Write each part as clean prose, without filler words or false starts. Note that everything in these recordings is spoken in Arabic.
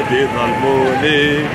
بظلموني.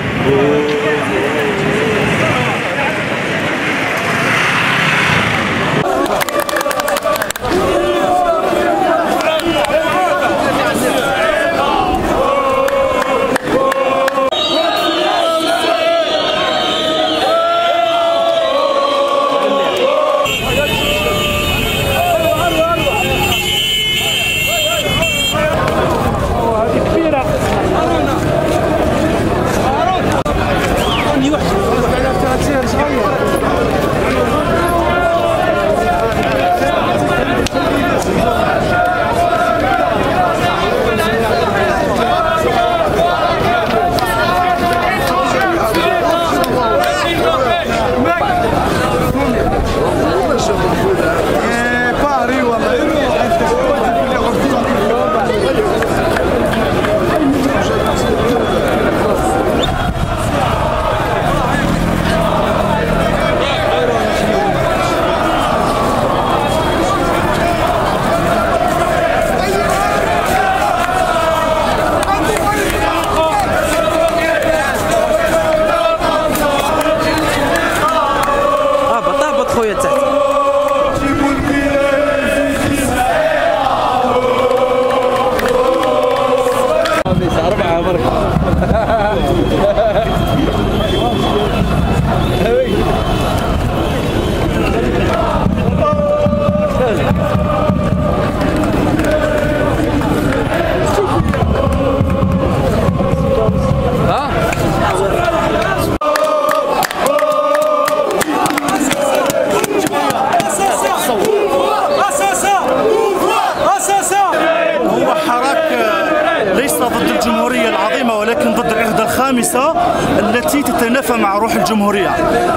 ضد الجمهورية العظيمة ولكن ضد العهدة الخامسة التي تتنافى مع روح الجمهورية.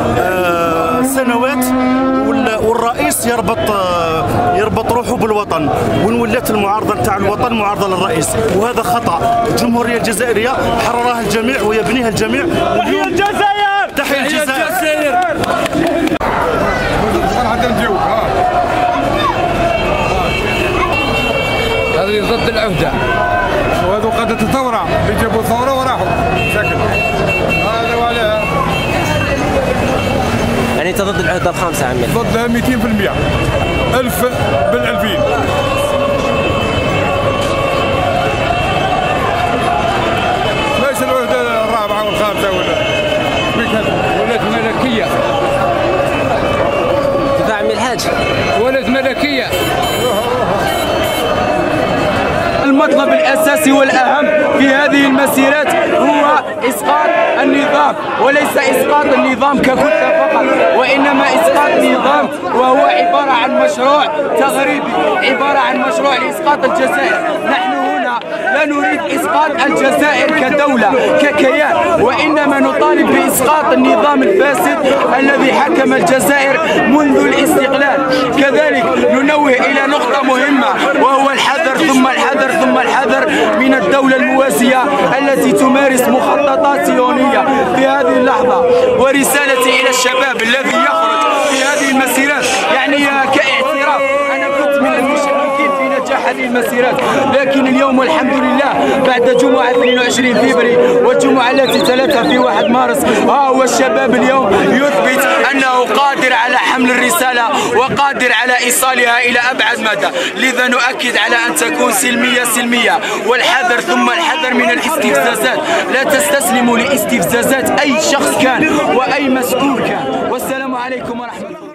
سنوات والرئيس يربط روحه بالوطن، ولات المعارضة نتاع الوطن معارضة للرئيس، وهذا خطأ. الجمهورية الجزائرية حررها الجميع ويبنيها الجميع. تحية الجزائر! تحية الجزائر! هذه ضد العهدة، وهذو قادة الثورة اللي جابوا الثورة وراحوا ساكن. هذا وعليها. يعني أنت ضد العهدة الخامسة عمي؟ ضدها 200%، 1000 بالألفين. ليس العهدة الرابعة والخامسة ولات ملكية. كيف عمي الحاج؟ ولات ملكية. المطلب الأساسي والأهم في هذه المسيرات هو إسقاط النظام، وليس إسقاط النظام ككتلة فقط، وإنما إسقاط نظام وهو عبارة عن مشروع تغريبي، عبارة عن مشروع لإسقاط الجزائر. نحن هنا لا نريد إسقاط الجزائر كدولة ككيان، وإنما نطالب بإسقاط النظام الفاسد الذي حكم الجزائر منذ الاستقلال. كذلك ننوه إلى نقطة مهمة وهو الحذر ثم الحذر ثم الحذر من الدولة الموازية التي تمارس مخططات صهيونية في هذه اللحظة. ورسالتي إلى الشباب الذي يخرج في هذه المسيرات، يعني كاعتراف أنا كنت من المشاركين في نجاح هذه المسيرات، لكن اليوم والحمد لله بعد جمعة 22 فبراير والجمعة التي تلتها في 1 مارس، ها هو الشباب اليوم يثبت أنه قادر على حمل الرسالة وقادر على إيصالها إلى أبعد مدى. لذا نؤكد على أن تكون سلمية، والحذر ثم الحذر من الاستفزازات. لا تستسلموا لاستفزازات أي شخص كان وأي مسؤول كان. والسلام عليكم ورحمة الله.